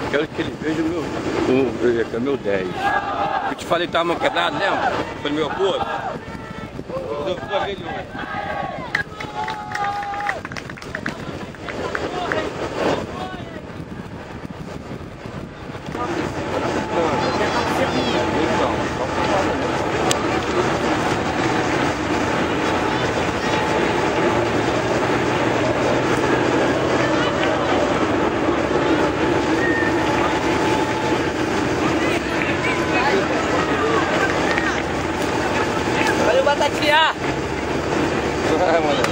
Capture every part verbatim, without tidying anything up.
Quero que ele veja o meu, o, o meu dez. Eu te falei que tava mão quebrada, lembra? Foi no meu corpo. Eu vou ver de novo. Valeu, Batatinha! Vai, moleque.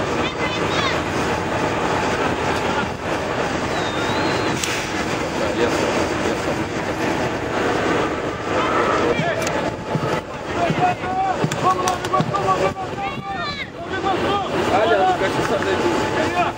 Olha, eu quero saber disso.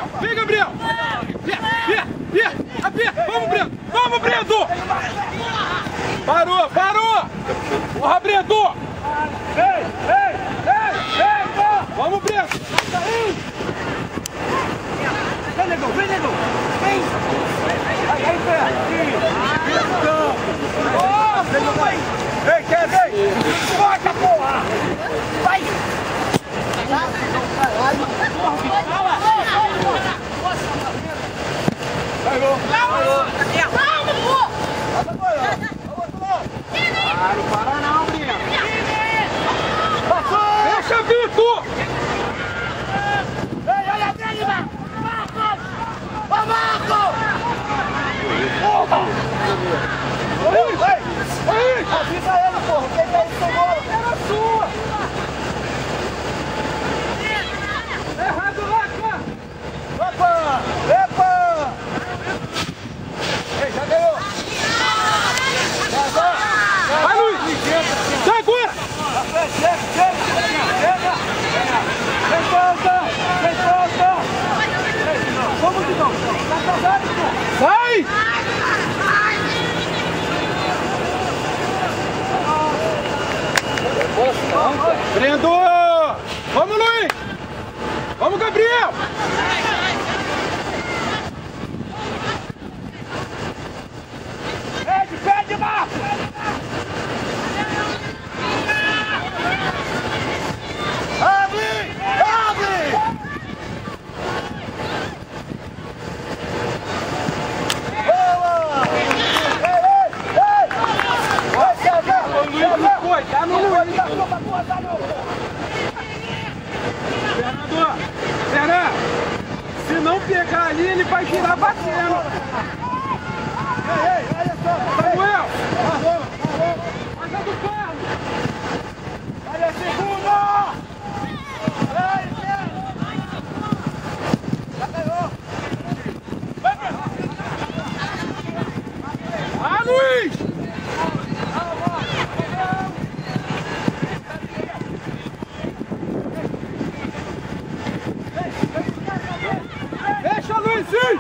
Vem, Gabriel! Vem, vem, vem! Vem! Vamos, Brendo! Vamos, Brendo! Parou, parou! Porra, Brendo! Ei, ei, ei, ei! Vamos, Brendo! Vem, negão, vem, negão! Vem! Aí, aí, pé! Isso! Vai! Ei, quer ver? Bota, porra! Vai! Vai, gol! Vamos, pô! Ah, não para não, Breno! Passou! Deixa, Vitor! Ei, olha a dele, Marco! Marco! Ô, Marco! Porra! Ei, ei! Ei! Avisa ele, porra! Quem tá aí com bola? Era sua! Errado lá, cara! Opa! Epa! Ei, já ganhou! Vai, Luiz! Sai agora! Chega, chega, chega! Vem volta! Vem volta! Vamos de novo! Tá atrasado, pô! Sai! Brendo! Vamos, Luiz! Vamos, Gabriel! Pede, pede, Marcos! Abre! Abre! Boa! Ei, ei, ei! Vai, César! César! Foi, tá no Luiz! Fernando! Fernando! Se não pegar ali, ele vai girar batendo! Ei, ei, olha só! Samuel! Passa do carro! Olha a segunda! Ei, já ganhou! Vai, ah, Luiz! Deixa, Luizinho!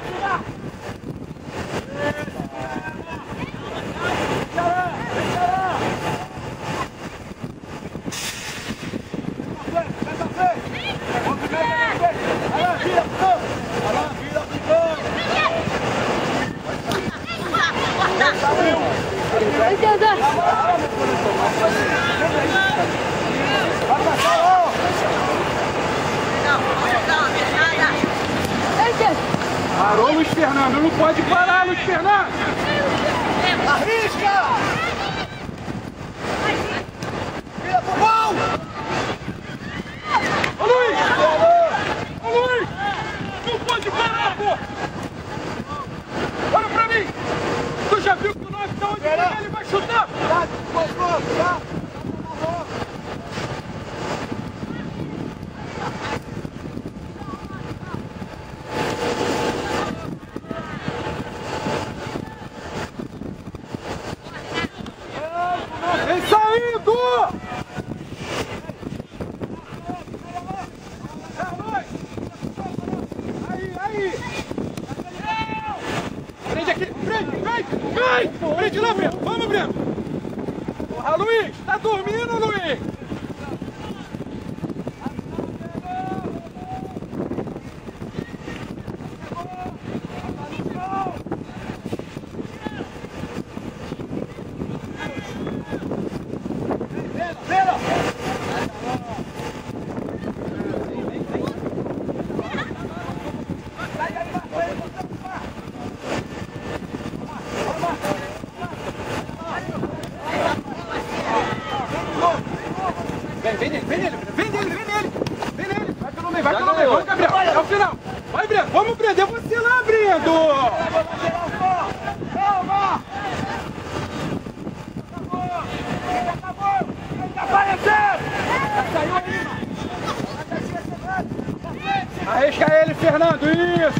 Parou, Luiz Fernando, não pode parar, Luiz Fernando! Arrisca! Vira pro gol! Ô Luiz! Ô Luiz! Não pode parar, pô! Olha pra mim! Tu já viu que o nosso tá onde ele vai chutar? Tá, tá! Vem saindo! Aí, aí! Prende aqui! Prende! Vem! Vem! Prende lá, Breno! Vamos, Breno! Porra, Luiz! Tá dormindo, Luiz! Vem, vem nele, vem nele, vem nele, vem nele, vem nele, vai pelo meio, vai pelo meio, vamos, Gabriel, é o final, vai, Brendo, vamos, Brendo, é você lá, Brendo! Calma! Acabou, acabou, tá aparecendo! Saiu aí, mano! Arrisca ele, Fernando, isso!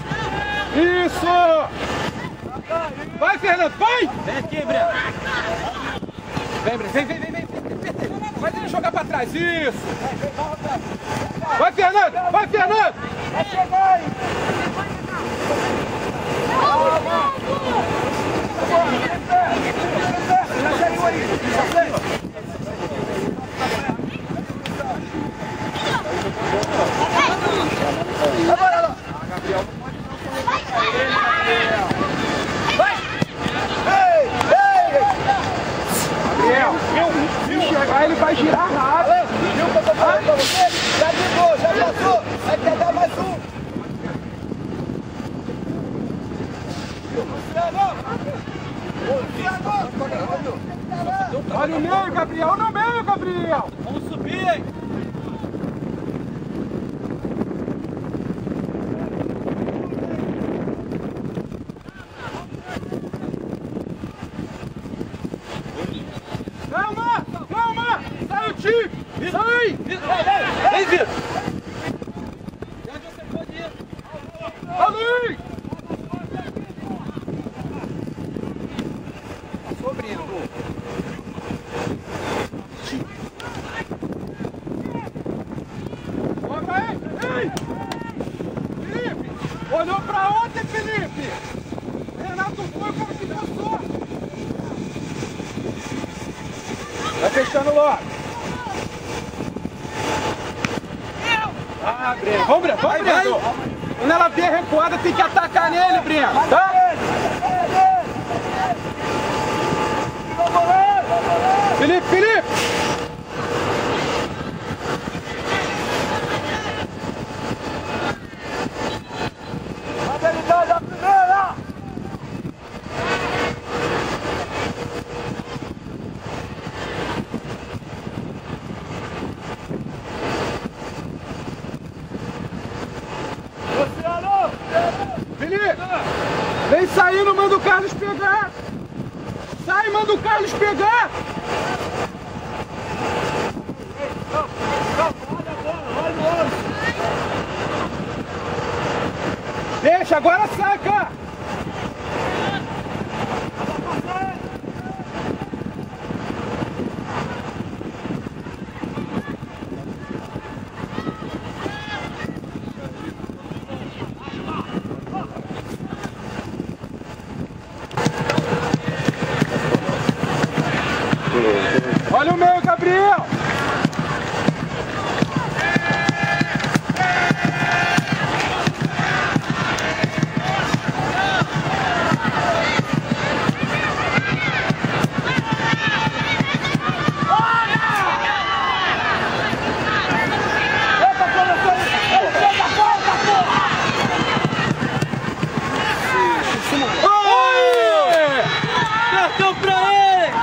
Isso! Vai, Fernando, vai! Vem aqui, Brendo! Vem, Brendo, vem, vem, vem, vem! Faz ele jogar pra trás, isso! Vai, Fernando! Vai, Fernando! Vai chegar aí! Olha o meio, Gabriel! No meio, Gabriel! Vamos subir, hein? Calma! Calma! Sai o time! Sai! Vem, Vitor! E onde você pode ir? Ali! Sobrino! Ei! Felipe! Olhou pra onde, Felipe? Renato foi como que deu sorte! Vai fechando logo! Ah, Breno! Vamos, Breno! Vamos, Breno! Quando ela vier recuada, tem que atacar nele, Breno! Tá? Felipe, Felipe! Felipe! Vem saindo, manda o Carlos pegar! Sai, manda o Carlos pegar! Deixa, agora saca! Olha o meio, Gabriel! Cartão pra ele!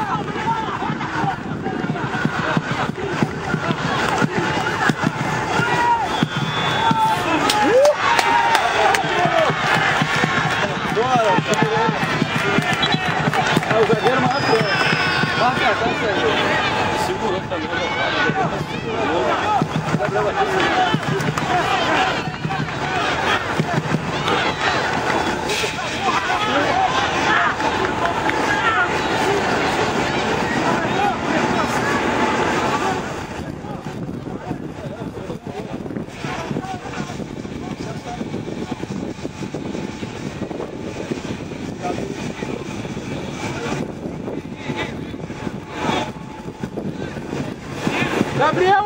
É o zagueiro mais rápido. Marca, tá certo. Segurou também. Gabriel!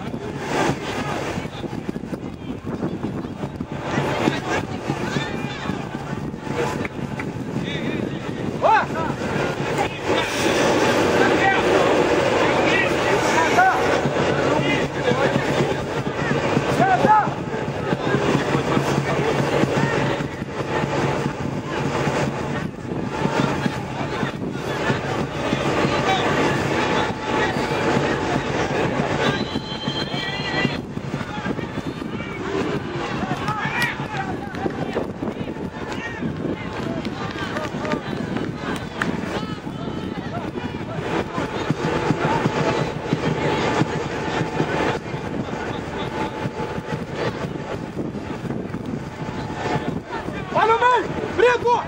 Olha o meio! Brito!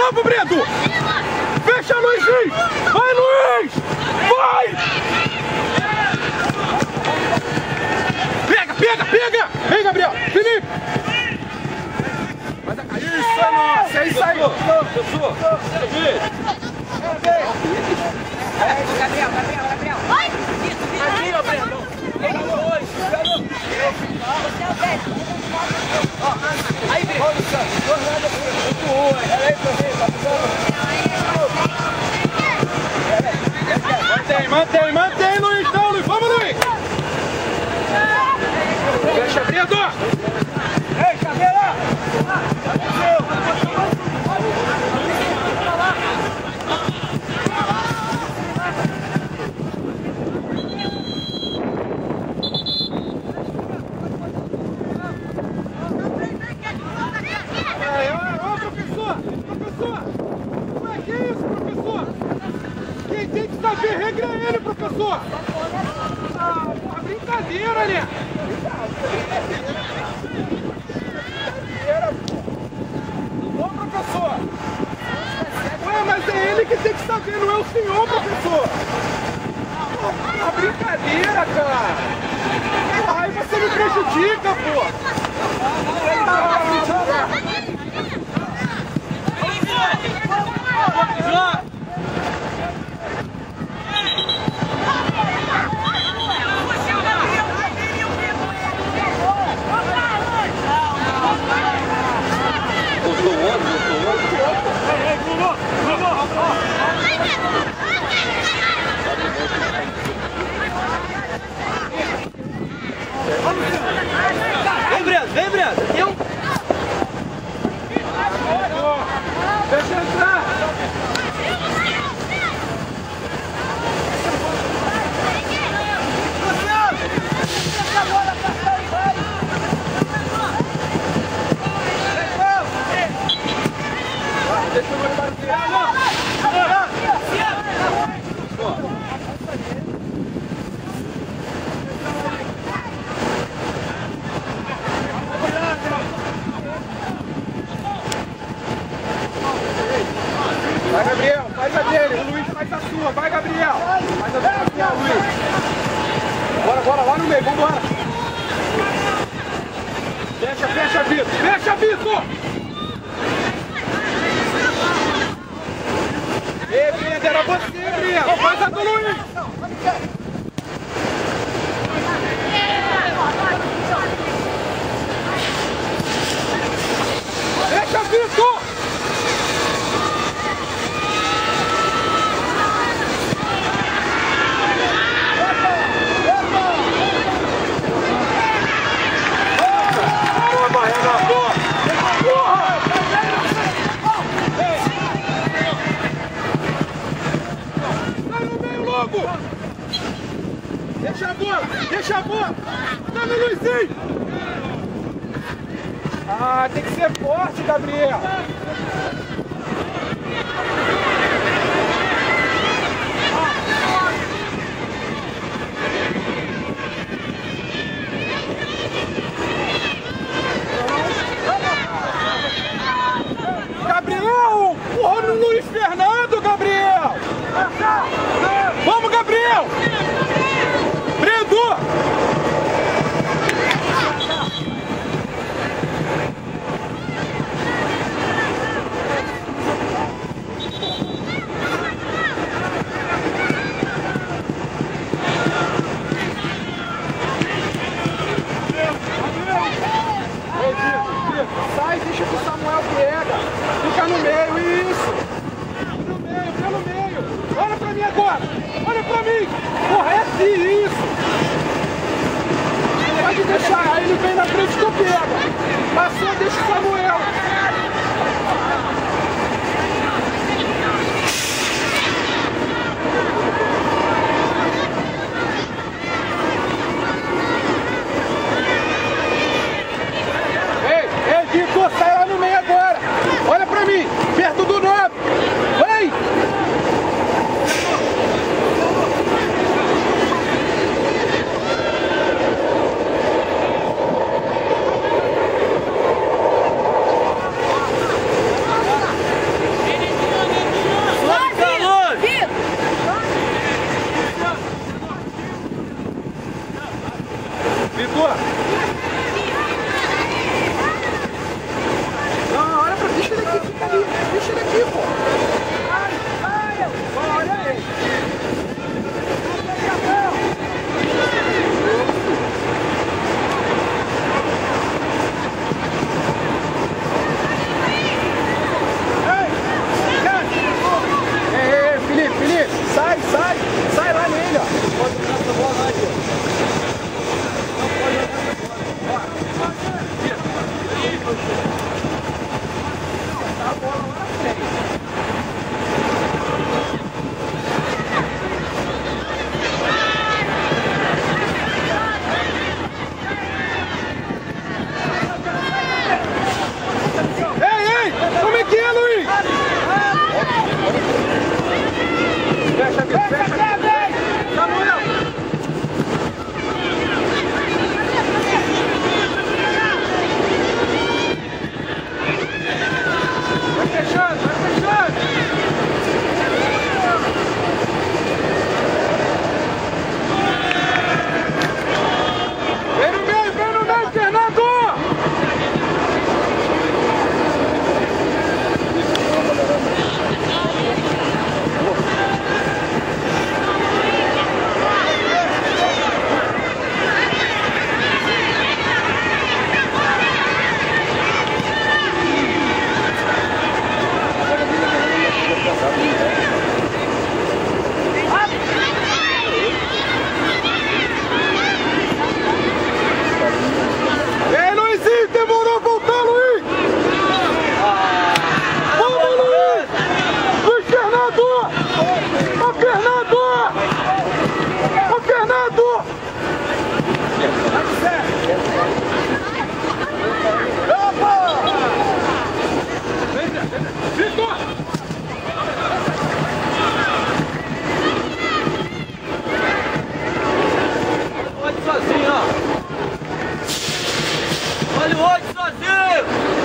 novo, Brendo! Fecha, Luizinho! Vai, Luiz! Vai! Pega, pega, pega! Vem, Gabriel! Felipe! Isso é nossa! É isso aí! Pessoa! Gabriel, Gabriel, Gabriel! Vai! Aqui, ó, Brendo! Aí, vem! Mantém, mantém, mantém, Luiz! Não, Luiz! Vamos, Luiz! Deixa, Brendo! Ei, Caveira! Regra ele, professor! Ah, porra, brincadeira, né? Ô, professor! Ué, mas é ele que tem que saber, não é o senhor, professor! Porra, brincadeira, cara! Porra, aí você me prejudica, pô! Ah, Vem, Brendo, vem, Brendo! Eu... deixa eu entrar! Deixa eu barbear, não! Vai, Gabriel, faz a dele, o Luiz faz a sua, vai, Gabriel! Faz a sua, Luiz! Bora, bora, lá no meio, vambora! Fecha, fecha, Vitor! Fecha, Vitor! Ei, Brendo, era você, Brendo! Faz a do Luiz! Fecha, Vitor! Deixa a bola! Deixa a bola! Tá no Luizinho! Ah, tem que ser forte, Gabriel! Gabriel! Porra no Luiz Fernando, Gabriel! Vamos, Gabriel! Brendo! Sai, deixa que o Samuel pega. Fica no meio, isso. No meio, pelo meio. Olha pra mim agora. Olha pra mim. Porra, é assim, isso. Pode deixar, aí ele vem na frente que eu pego. Passou, deixa o Samuel. Ei, ei, Vitor, sai lá no meio agora. Olha pra mim, perto do nove. Vem. Olha o oito sozinho!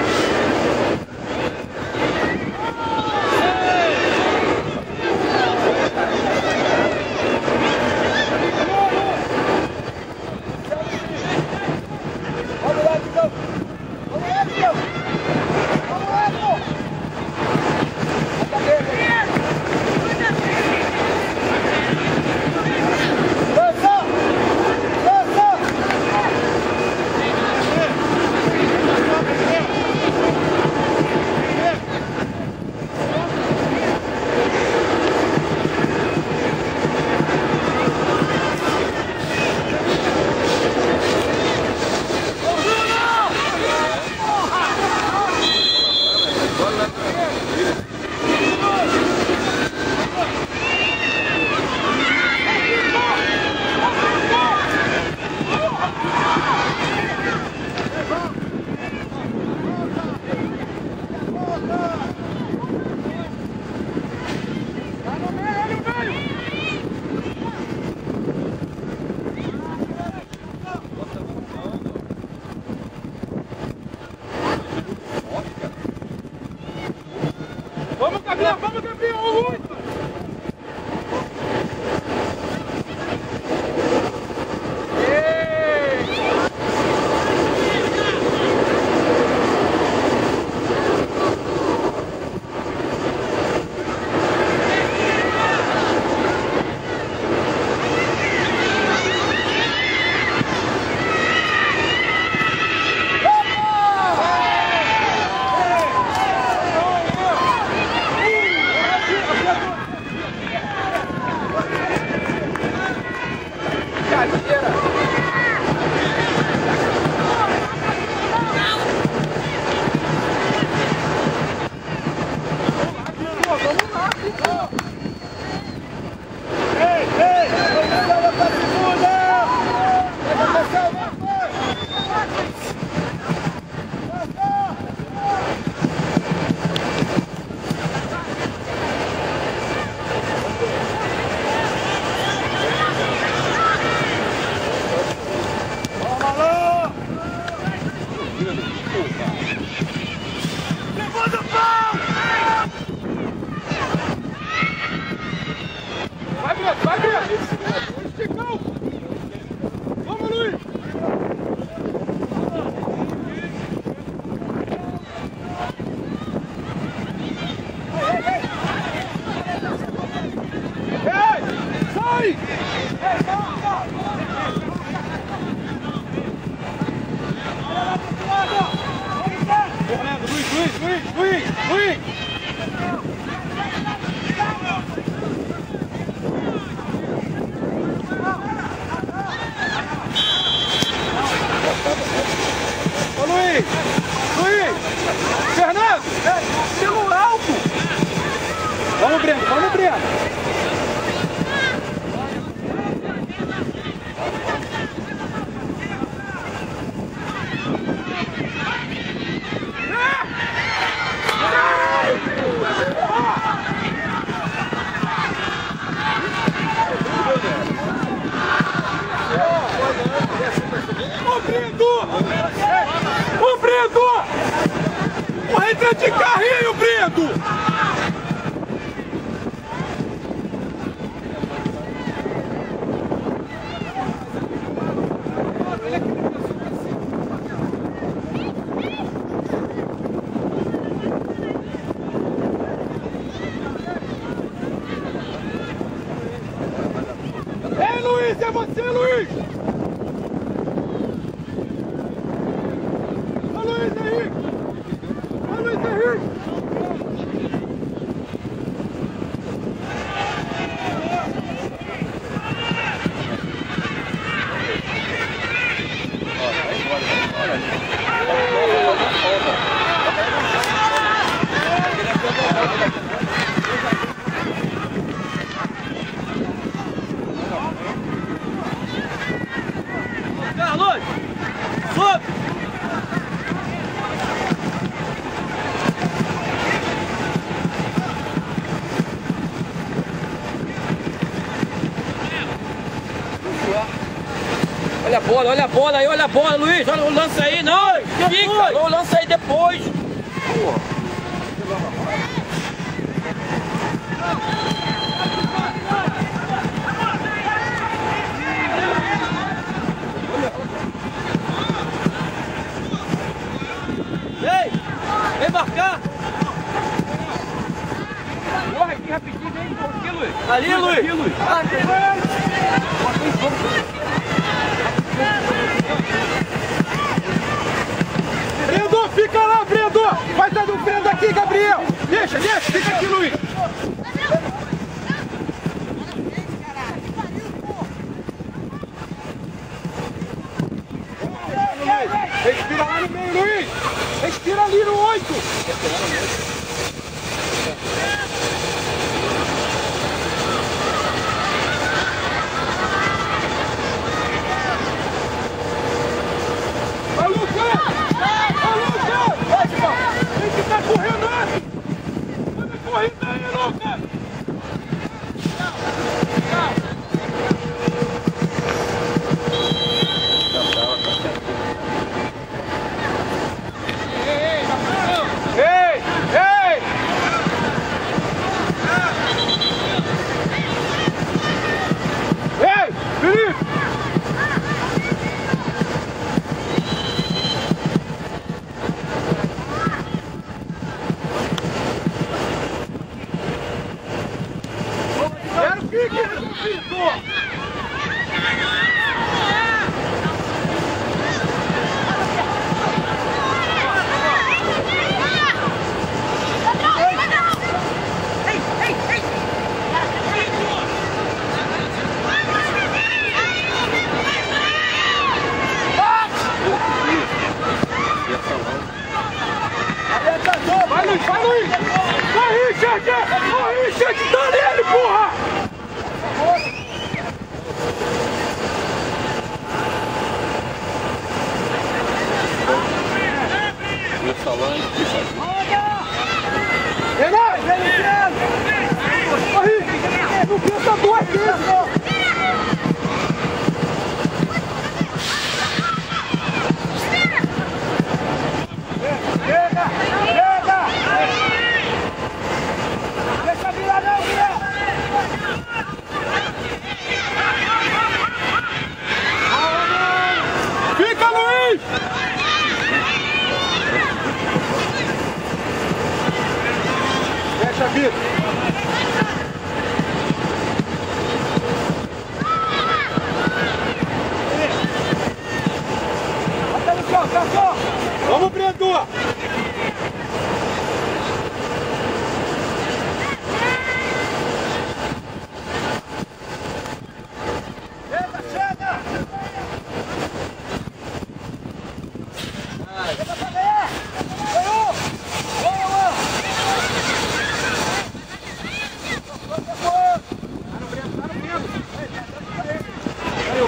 Vamos, Gabriel! Vamos, Gabriel! Ô, vai, Breno! Vai, Breno! Esticão! Vamos, Luiz! Ei! Sai! Fernando, Luiz, Luiz, Luiz, Luiz, Luiz! Ô Luiz! Luiz! Fernando! Pelo alto! Vamos, Breno! Vamos, Breno! Ô, Brendo! Porra, entra de carrinho, Brendo! Ei, Luiz! É você, Luiz! Carlos! Sobe! bola, olha a bola aí, olha a bola, Luiz. Olha o lance aí, não. Fica, o lance aí depois. Ei, vem marcar. Corre aqui rapidinho, vem aqui, Luiz. Ali, Luiz. Aqui, Luiz. Brendo, fica lá, Brendo. Vai estar do Brendo aqui, Gabriel. Deixa, deixa, fica aqui, Luiz. Respira lá no meio, Luiz. Respira ali no oito. Vai, Lucas! Vai, Lucas! Vai, irmão! Tem que estar correndo antes! Vai correndo aí, Lucas! Ei! Ei! Ei! Felipe! Quero pique, Pico! Vai, Luiz, vai, Luiz! Vai, Richard! Vai, Richard! Dá nele, porra! Renato! Corre! Não pensa duas vezes, não! Chega! Chega! Deixa virar não, Guilherme! Fica, Luiz! Deixa, Vitor! Bota no chão, cachorro! Vamos, Brendo! Chega, chega! Chega pra ver! Ganhou! Boa! Tá no Brendo, tá no Brendo! Ganhou!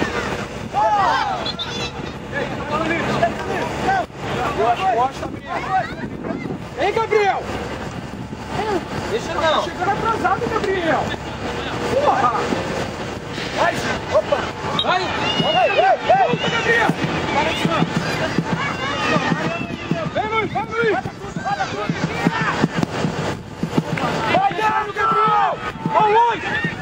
Ei, tá falando isso! Boa, costa, Ei, Gabriel! Deixa não. Chegando atrasado, Gabriel! Porra! Vai! Opa! Vai. Vai! Ei, ei! Volta, Gabriel! Para de cima! Vem, Luiz! Vai, Luiz! Vai dentro, Gabriel! Vai, Luiz!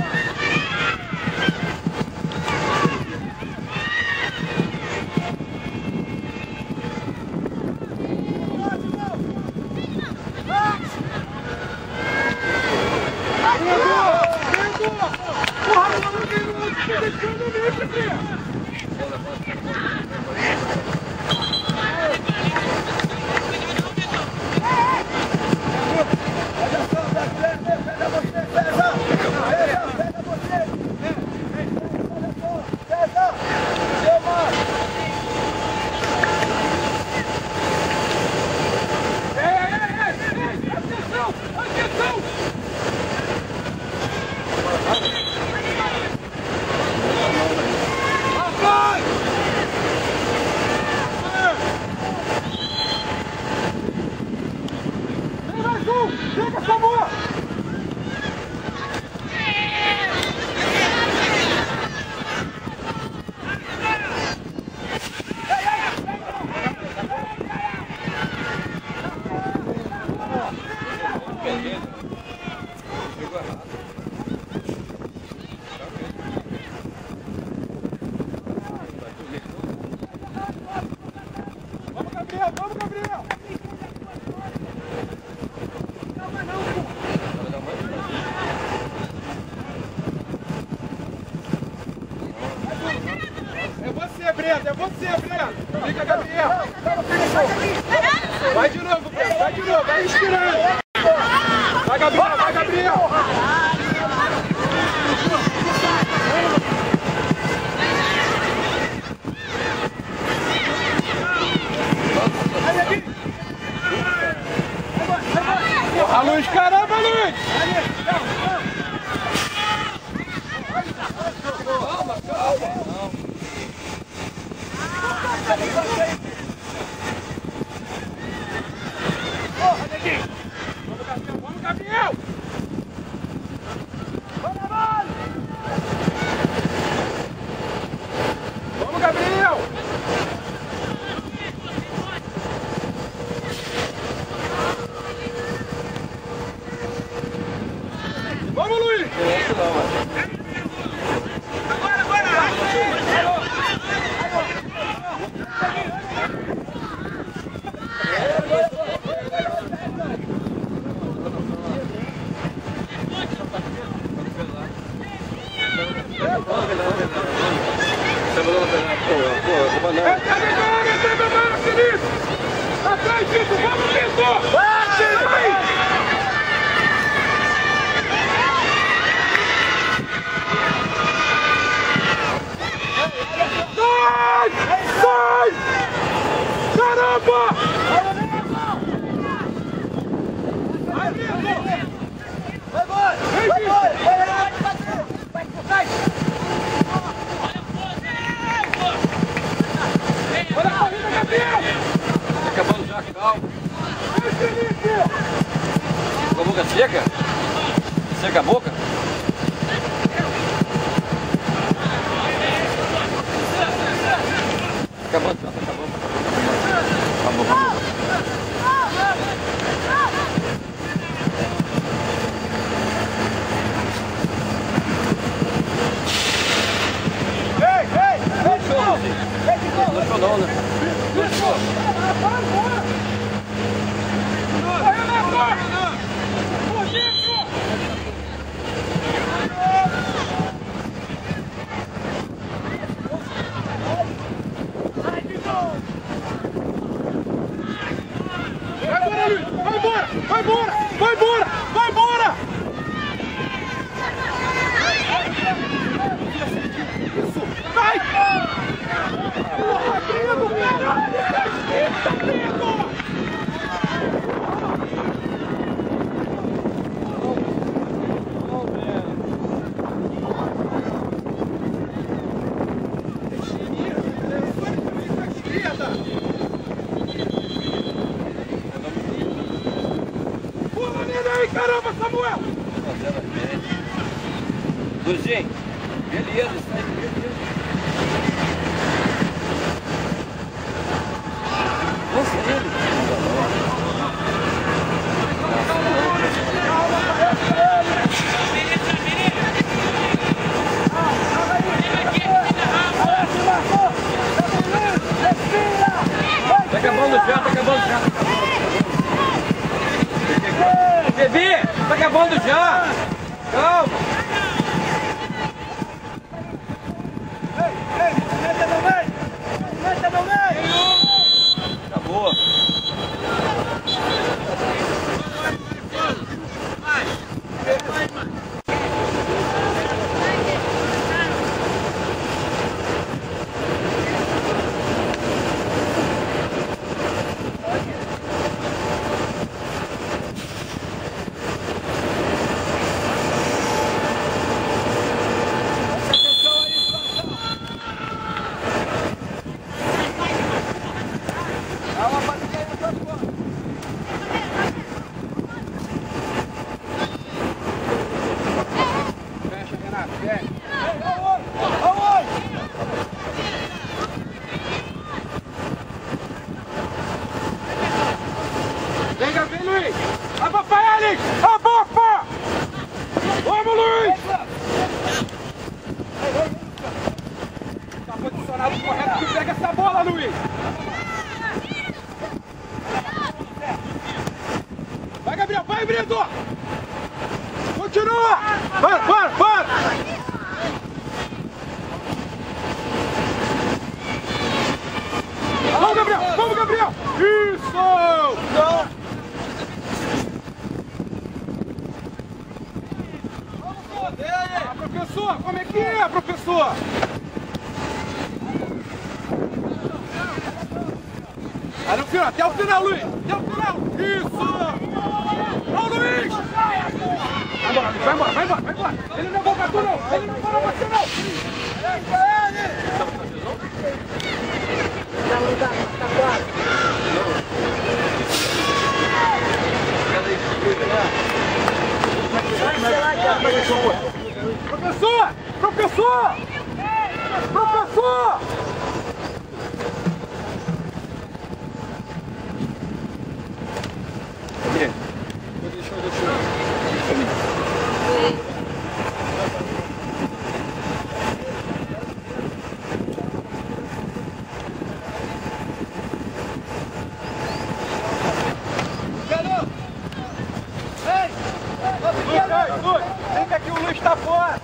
Porra, não tem muito, deixando o livro, Gabriel! Gabriel, vamos, Gabriel! Calma não, pô! É você, Breno, é você, Breno! Fica, Gabriel! Vai de novo, Breno, vai de novo, vai inspirando! Vai, Gabriel, vai, Gabriel! Porra, Luiz, caramba, Luiz! Calma, calma! Porra, neguinho! Vamos, Gabriel! Vamos, Gabriel! Vamos, Vamos, Gabriel! Vamos, Luiz! Agora, agora! Atrás disso! Vamos, Vitor! Bate! Vai! Sai! Sai! Caramba! Vai, Vitor! Vai embora! Vai embora! Vai, vai, vai! Olha a corrida, Gabriel! Tá acabando já, calma. Com a boca seca? Seca a boca? Acabando já, tá acabando. Vamos, vamos. Ei, ei! Não show, não show não, né? Não show. Vai, Renato! Por dentro! Vai embora, Luiz! Vai embora! Vai embora! Vai embora! Vai embora! Isso! Vai! Porra, Breno, caralho! Eita, Breno! Pula nele aí, caramba, Samuel! Luizinho, beleza, isso aí, beleza. Nossa, ele. Tá acabando já, tá acabando já. Bebê, tá acabando já. Calma. Ei, ei, meta no meio! Meta no meio! Acabou. Fecha, Renato, vem! Aonde? Aonde? Vem, Gabriel, Luiz! Abafa ele! Abafa! Vamos, Luiz! Tá posicionado correto que pega essa bola, Luiz! Brendo! Continua! Para, para, para! Vamos, Gabriel! Vamos, Gabriel! Isso! Não. Ah, professor, como é que é, professor? Aí no final, até o final, Luiz! Até o final! Isso! Ô, Luiz! Vai embora, vai embora, vai embora, vai embora! Ele não é bom pra tu, não! Ele não para você, não! Tá quase. Professor! Professor! Professor! Vem que aqui o Luiz está fora!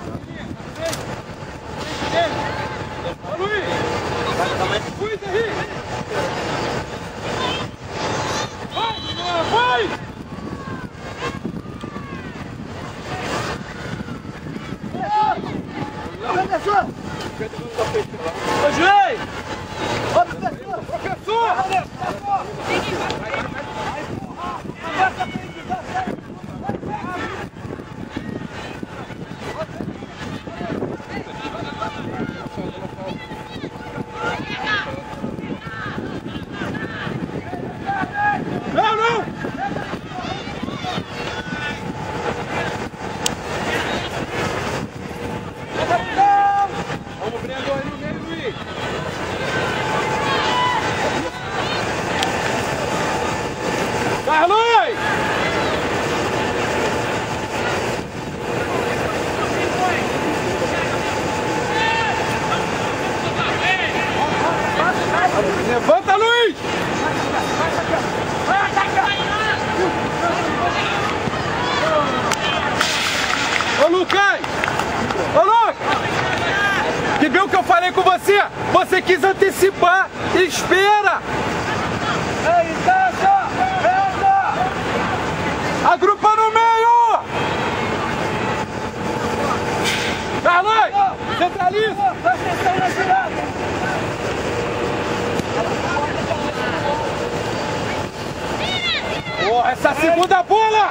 Ô Luiz! Cuida aí! Vai! Vai! Professor! Ô juiz! Ô professor! Professor! Não, não! Vamos, Brendo, aí no meio, Luiz! Carlos! Levanta, Luiz! Ô, Lucas! Ô, Lucas! Que viu o que eu falei com você? Você quis antecipar! Espera! Ei, Tata! Tata! Agrupa no meio! Carlos! Centraliza! Presta atenção na tirada! Oh, essa segunda bola!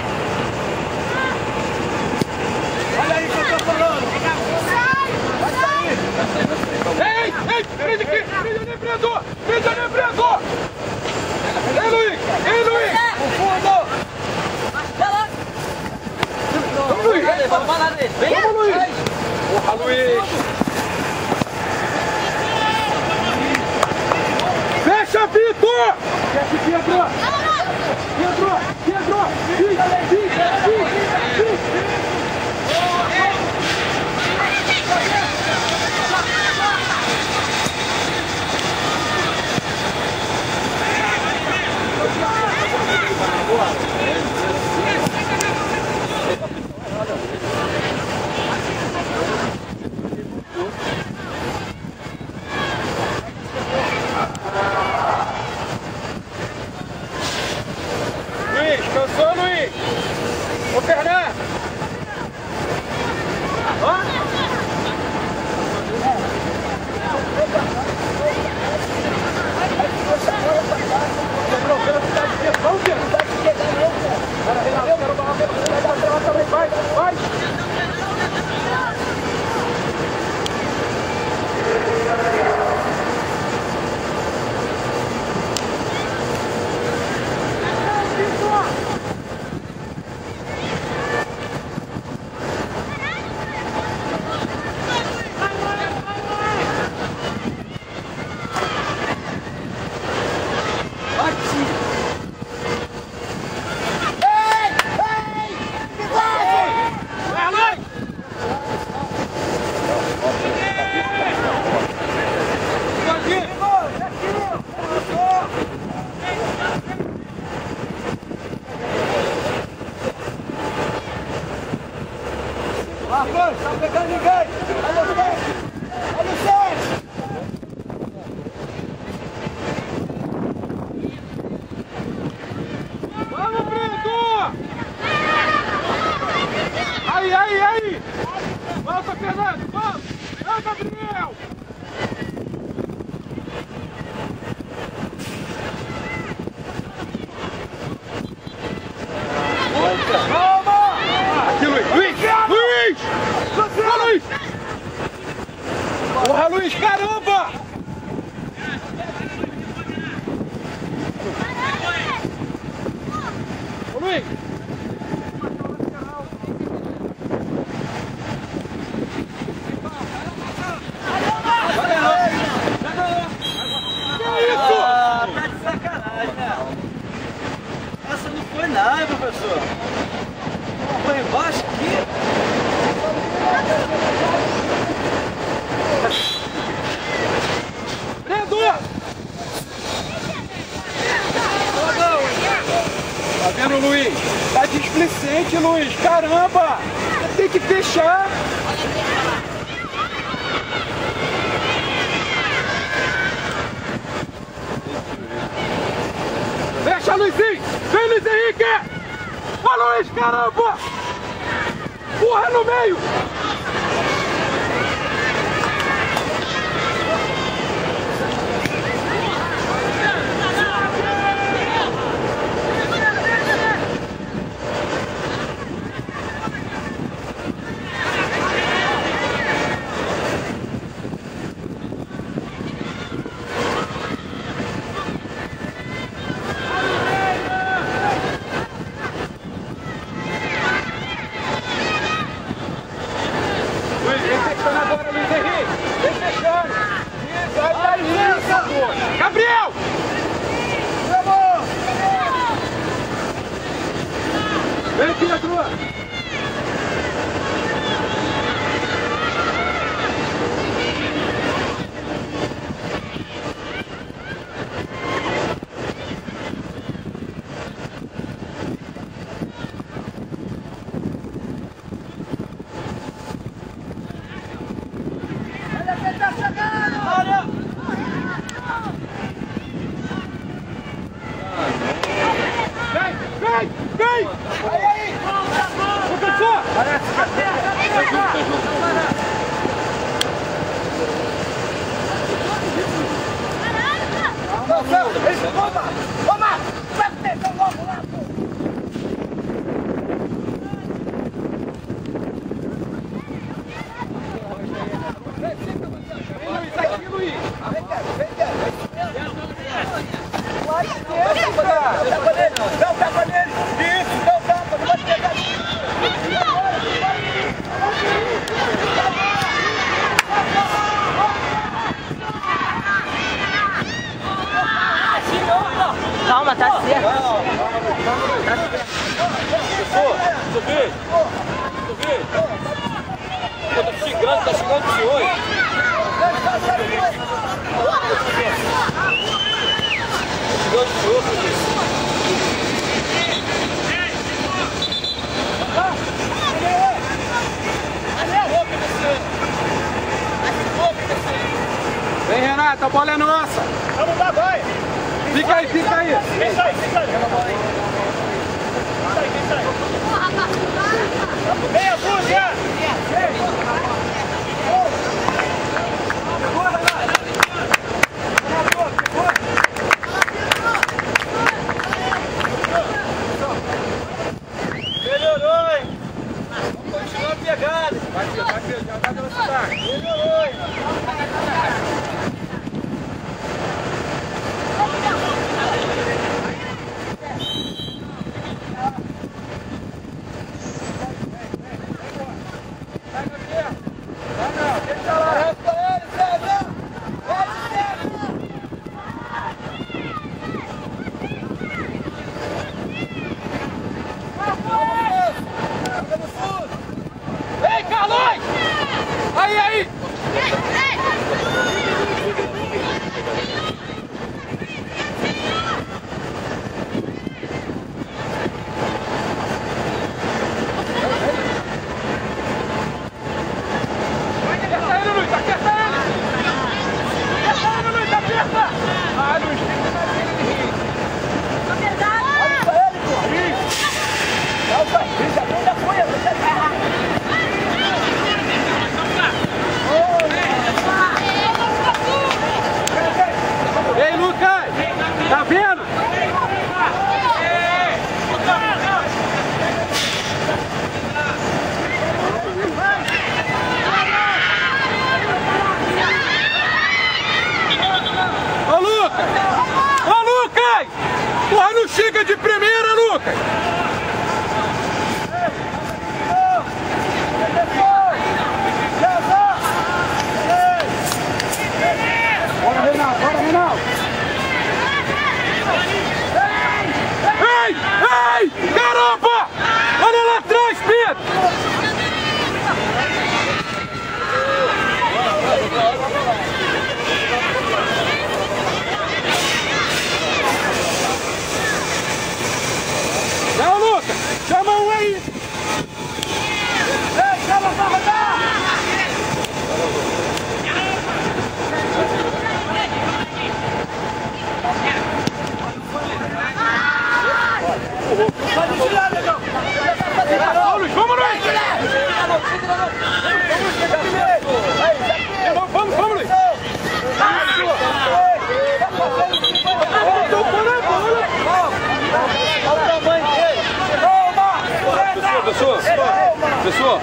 Olha aí o que eu tô falando! Vai sair! Ei, ei, prende aqui! Prende o empreendedor! Prende o empreendedor! Ei, Luiz! Ei, Luiz! O fundo! Vamos, Luiz! Vamos, Luiz! Porra, Luiz! Fecha, Vitor! Fecha, Pedro! Pedro! Pedro! Fica, fica, fica! Luiz, cansou, Luiz? Ô, Fernando! pegando ninguém! Olha o Sérgio! Olha o Sérgio! Vamos, Brito! Aí, aí, aí! Volta, Fernando! Vamos! Vai, Gabriel! Calma! Aqui, Luiz! Luiz! Luiz! Ô, Luiz! Porra, Luiz, caramba! Ô, Luiz! Ah, tá de sacanagem, né? Essa não foi nada, professor. Foi embaixo aqui. Brendo! Tá vendo, Luiz? Tá displicente, Luiz. Caramba! Tem que fechar. Fecha, Luizinho! Vem, Luiz Henrique! Ó, Luiz, caramba! Porra no meio! Agora, Luiz Henrique! Vem fechando! Isso, aí, aí, isso! Gabriel! Vem aqui na tua! Vem, vem, vem! Aí, aí! Professor! Toma! Toma! Vai pegar logo lá, pô! Vem, Luiz, aqui, Luiz! Vem, cá, vem, cá! Vai, dá tapa nele! Dá um tapa nele! Isso, dá um tapa! Não pode pegar! Calma, tá certo. Professor, subir! Subir! Eu tô xingando, tá xingando o senhor! Xingando o senhor, professor! Vem, Renata, a bola é nossa! Vamos lá, vai! Fica aí, fica aí! Quem sai? Quem sai? Quem sai? Quem sai? Meia dúzia! Melhorou, hein? Continua pegado! Vai, vai, vai, vai velocidade! Melhorou, hein? Vai, Gabriel! Porra, não chega de primeira, Lucas! Bora, Reinaldo! Bora, Reinaldo! Ei! Ei! Caramba! Olha lá atrás, Pedro! Não, Lucas! Chama um aí! Ei, chama pra rodar! Pode tirar, legal! Vamos, vamos, Luiz! Vamos, vamos, Luiz! Olha o tamanho dele! Pessoal, pessoal, pessoal.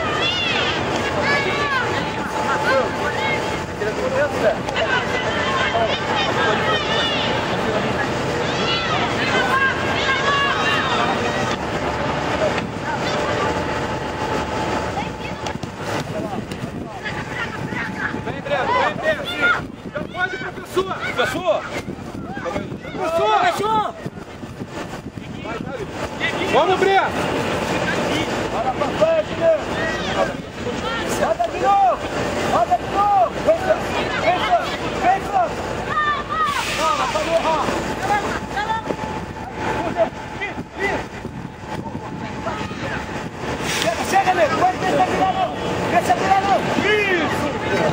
Vem, Breno, vem, Breno, sim! Já pode, professor! Professor! Professor! Professor! Vamos, Breno! Bora pra frente, Breno! Roda de novo! Roda de novo! Vem, vem, vem, vem! Calma, pra não errar! Chega, chega, nego! Pode deixar virar não! Deixa virar não! Isso!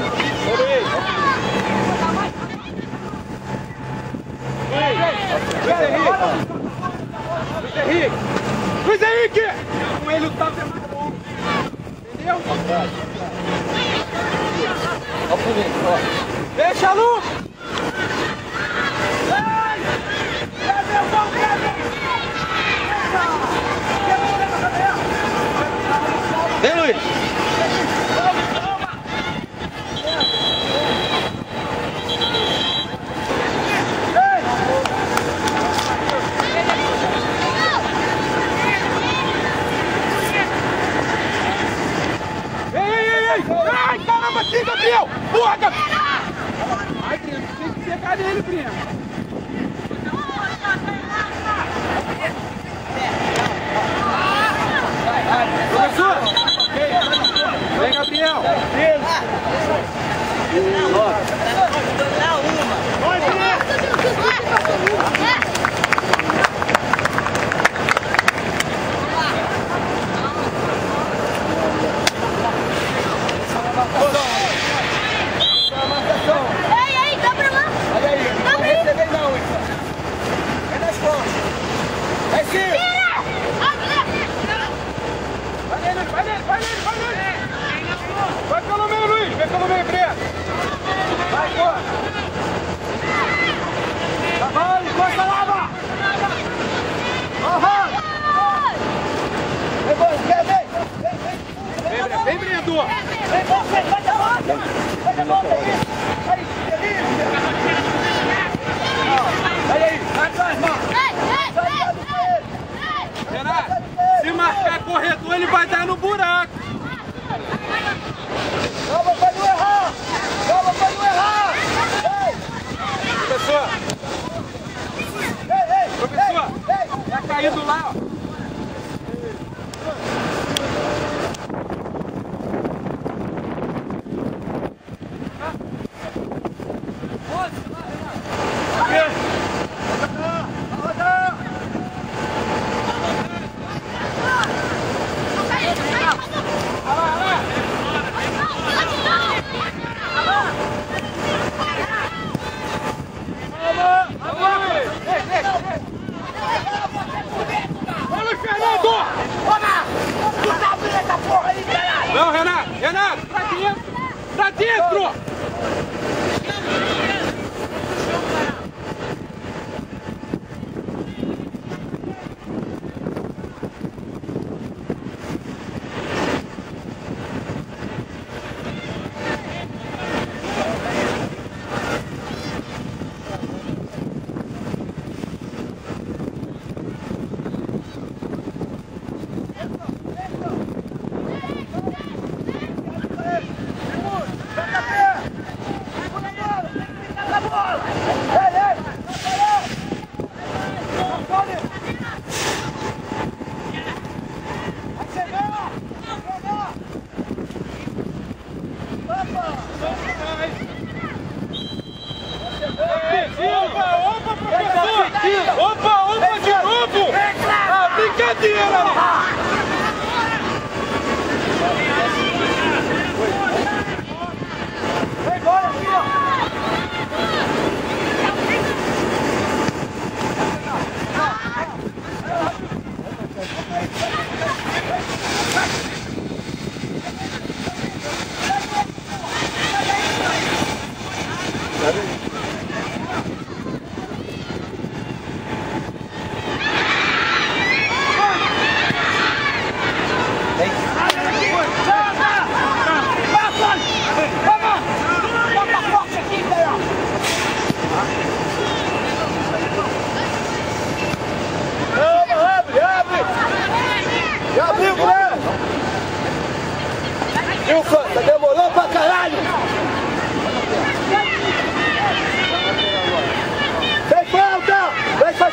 Luiz Henrique! Luiz Henrique! Com ele o tapa é mais bom. Entendeu? Deixa, Lu! Vem, Luiz! Ai, caramba, aqui, Gabriel! Porra, Gabriel! Ai, Breno, tem que pegar nele, Breno. Professor! Vem, Gabriel! Vai, Breno! Ei, ei, dá pra lá! Olha aí, não vai receber não, hein? Vai nas costas! Vai sim! Vai nele, vai nele, vai nele, vai nele! Vai pelo meio, Luiz! Vem pelo meio, Breno! Vai, corre! Vai, encosta lá, vá! Aham! Vem, vem, vem! Vem, Breno, vem, Breno! Vem, você, vai da volta! Vai da volta aí! Aí, delícia! Olha aí, vai atrás, mano! Renato, se marcar corredor, ele vai dar no buraco! Calma pra não errar! Calma pra não errar! Ei! Professor! Ei, ei! Professor! Ei! Tá caído lá, ó!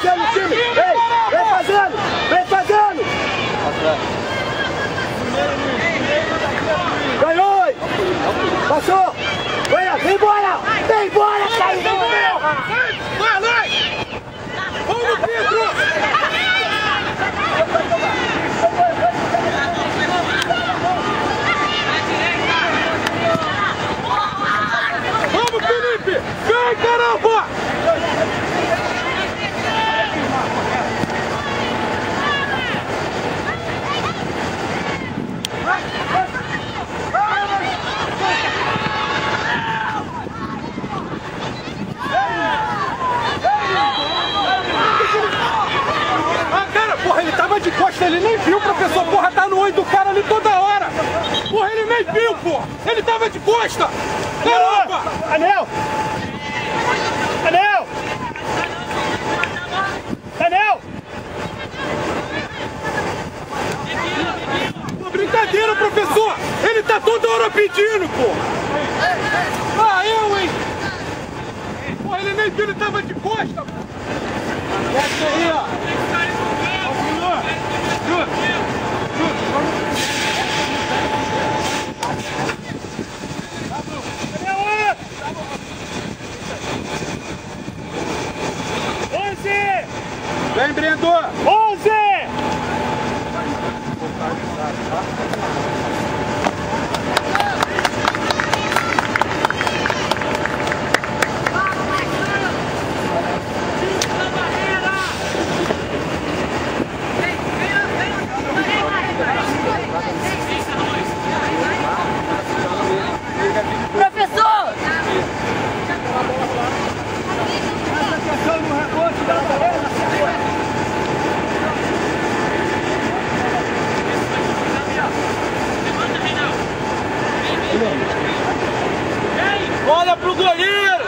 fazendo, time! Ei, vem fazendo! Vem fazendo! Ganhou! Passou! Vai, vem embora! Vem embora, caiu! Vai, vai! Vamos, Pedro! Vamos, Felipe! Vem, caramba! Ah, cara, porra, ele tava de costa, ele nem viu, professor, porra, tá no olho do cara ali toda hora. Porra, ele nem viu, porra, ele tava de costa. Caramba! Anel! Anel! Anel! Pô, brincadeira, professor, ele tá toda hora pedindo, porra. Ah, eu, hein? Porra, ele nem viu, ele tava de costa, porra. Desce aí, ó! Vem, Brendo! onze! Professor! Olha pro goleiro!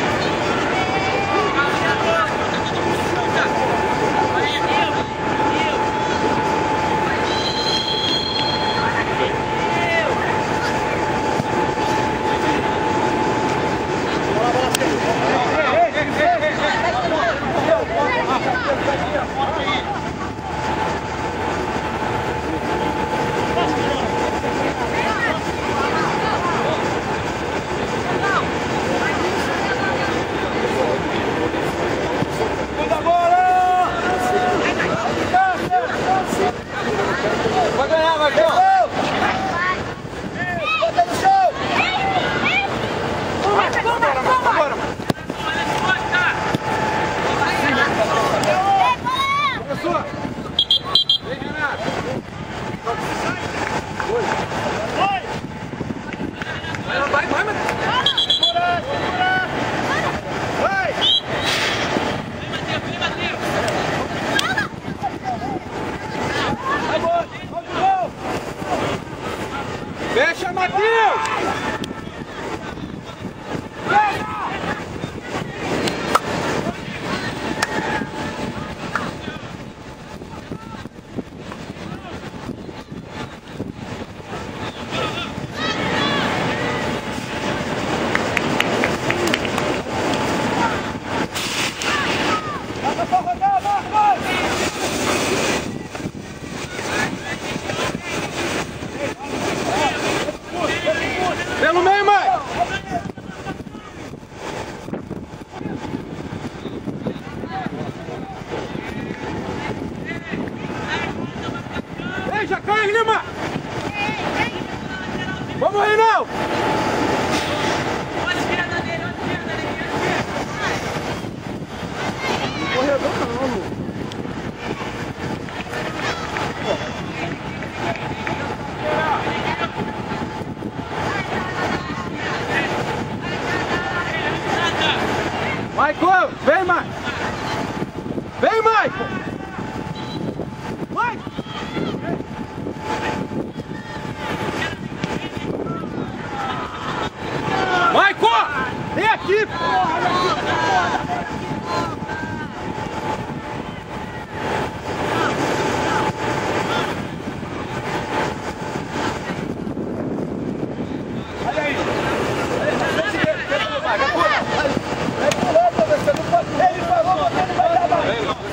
Vai ganhar, Marcão! Bota no chão! Agora! Professor! Vem, Renato! Oi! Vai! Vai, vai, vai! Segura, segura! Vai! Fecha, Matheus! Pelo meio, mãe! Ei, já cai, Lima! Vamos, Reinaldo! Michael, vem, Mike! Vem, Michael! Mike! Michael! Vem aqui, porra! Ele falou, ele vai dar mais.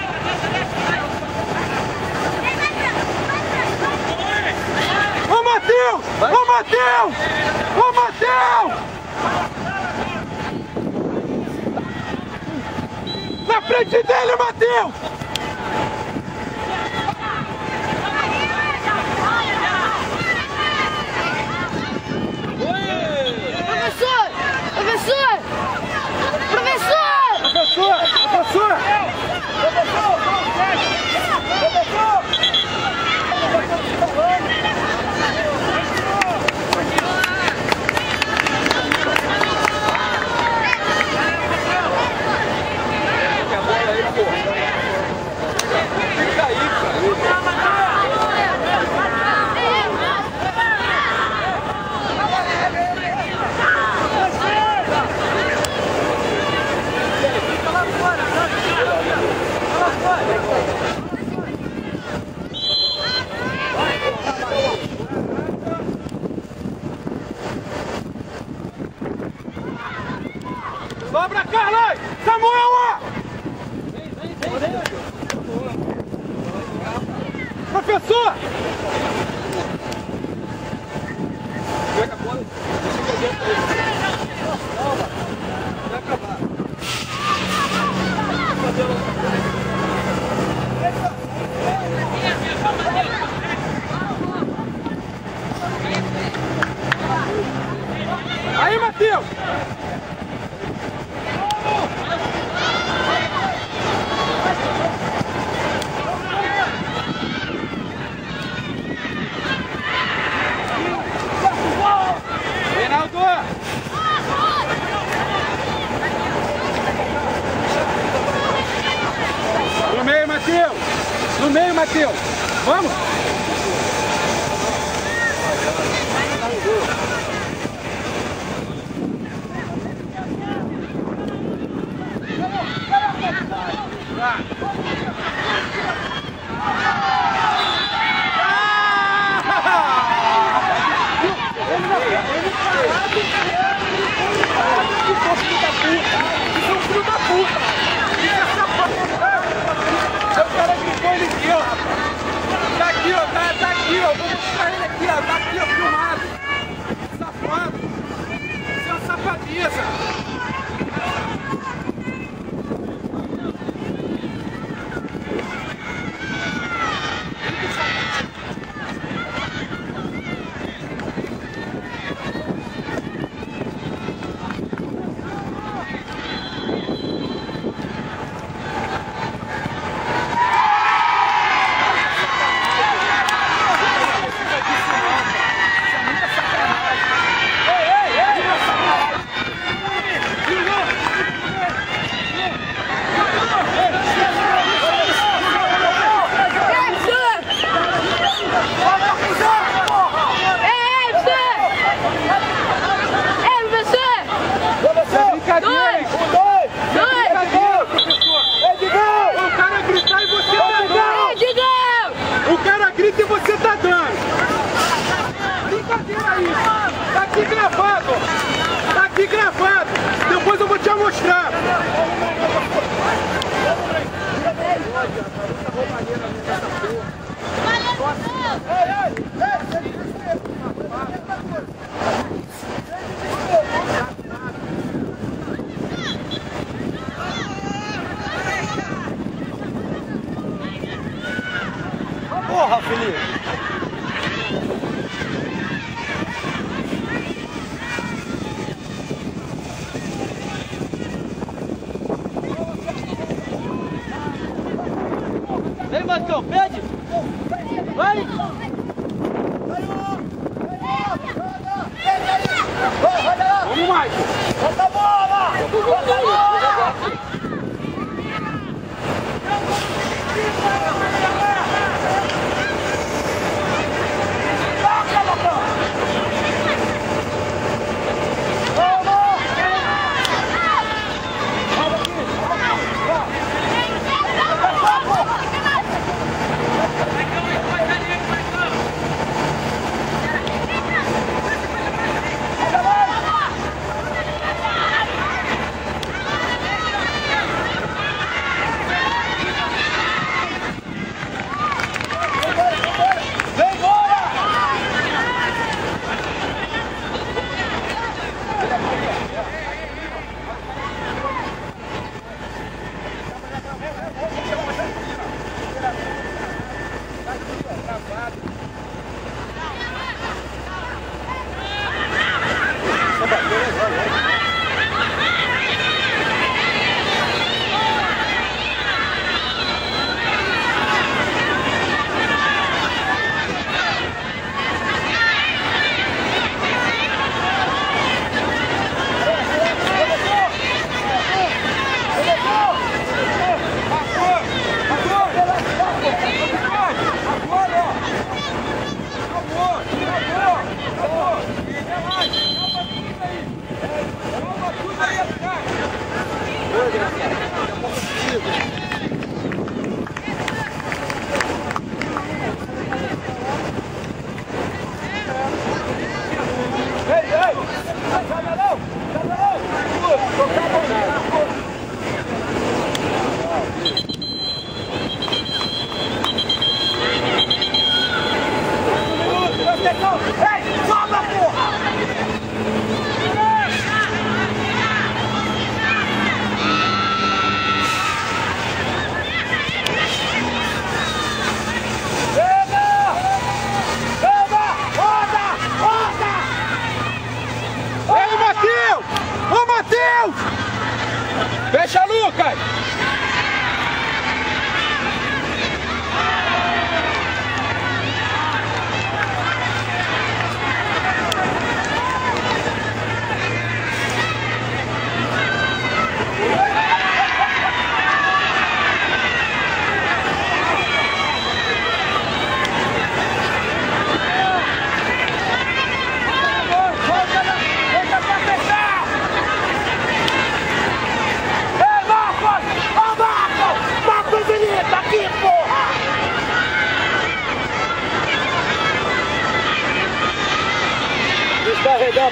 Ô Matheus! Ô Matheus! Ô Matheus! Na frente dele, Matheus! Professor! Professor! Professor! Professor! Professor! Sobra, Carlos! Samuel, ó! Professor! Pega a bola. Vai acabar. Aí, Matheus! Reinaldo! No meio, Matheus! No meio, Matheus! Vamos! Tá aqui, ó, filmado. Safado. Isso é uma safadeza. E você tá dando! Brincadeira aí! Tá aqui gravado! Tá aqui gravado! Depois eu vou te mostrar! Porra, Felipe! Vem, Matheus, pede! Vai! Vamos, Maicon! Bota a bola! Bota a bola!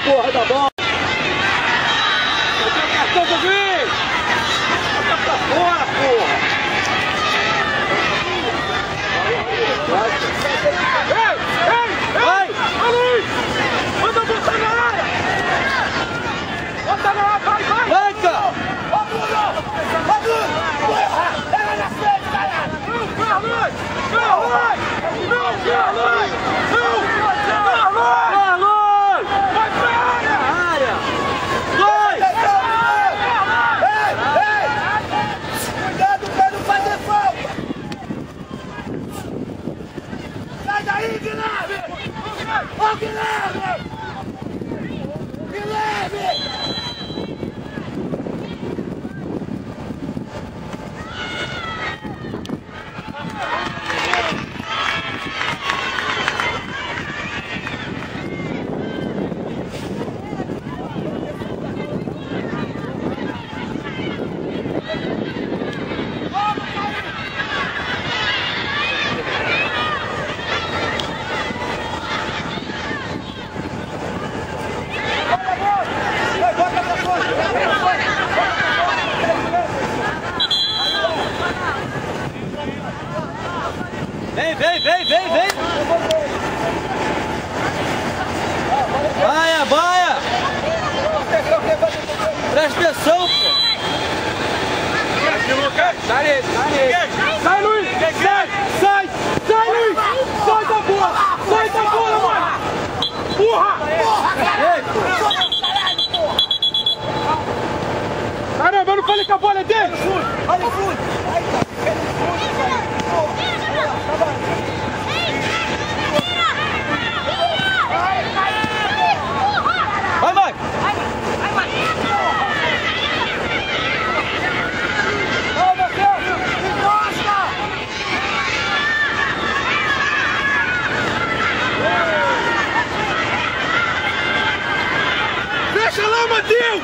porra da bola! Bota o cartão do juiz! Bota pra fora, porra! Ei! Ei! Ei! Ô Luiz! Manda botar na área! Bota na área, vai, vai! Vai, cara! Ô Bruno! Ô Bruno! Porra! Pega na frente, caralho! Não, Carlos! Carlos! Não, Carlos! Não! Carlos! Carlos! Vai pra área! Área! Dois! Ei! Ei! Cuidado pra não fazer falta! Sai daí, Guilherme! Ô, Guilherme! Guilherme! Vem, vem, vem, vem, vem! Baia, baia! Presta atenção, pô! Sai nele, sai nele! Sai, Luiz! Sai! Sai! Sai, Luiz! Sai da bola! Sai da bola, mano! Porra! Ei, pô! Caramba, eu não falei que a bola é dele! Olha o fundo! Vai, vai! Deixa lá, Matheus!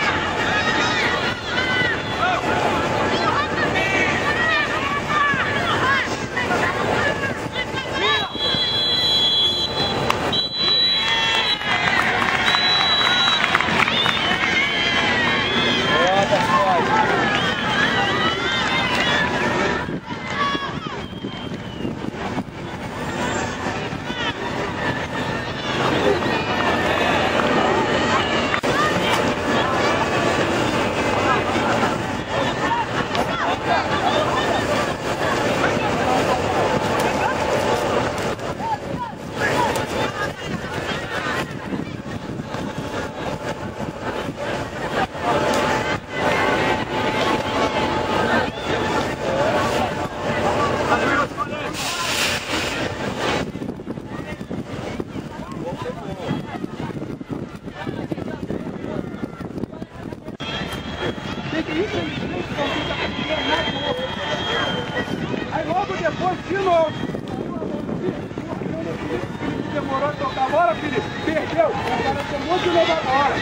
Aí logo depois, de novo. Demorou a tocar a bola, Felipe. Perdeu. Agora tem um monte de novo agora.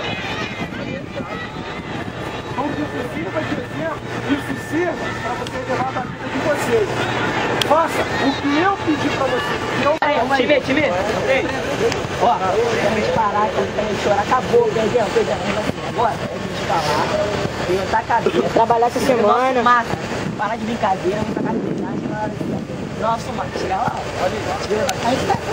Então isso sirva de exemplo. Isso sirva para vocês levar da vida de vocês. Faça o que eu pedi para vocês. O que eu Time, time. Ó, a gente parar, a gente chorar, acabou, entendeu? Agora, a gente falar, levantar a cabeça, trabalhar essa semana, massa, parar de brincadeira, vamos pra casa de verdade, nossa, mano, chegar lá, a gente tá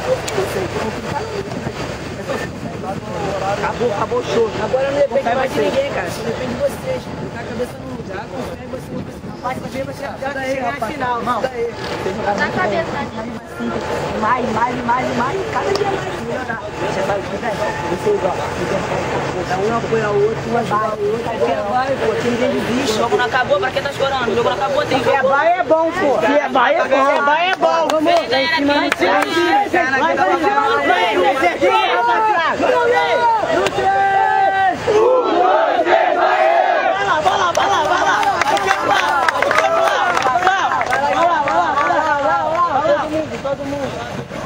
acabou, acabou o show. Agora não depende mais de ninguém, cara, só depende de vocês, botar a cabeça no lugar, consegue você não precisa. Rapaz, você vai chegar na final, irmão. Botar a cabeça. Mais, mais, mais, mais, cada dia mais melhorar. Você vai vocês, ó, um apoia o outro, um ajuda o outro. Vai, pô, tem ninguém de bicho. O jogo não acabou, pra quem tá chorando? O jogo não acabou, tem que ir. Vai é bom, pô. Vai é bom. Vai é bom. Vamos lá, em cima do time. Vai, vai, vai, vai. Não tem, rapaziada. Não tem. Não tem. Um, dois, três, vai. Vai lá, vai lá, vai lá, vai lá. Pode quebrar, pode quebrar. Vai lá, vai lá, vai lá, vai lá, vai lá. Todo mundo, todo mundo.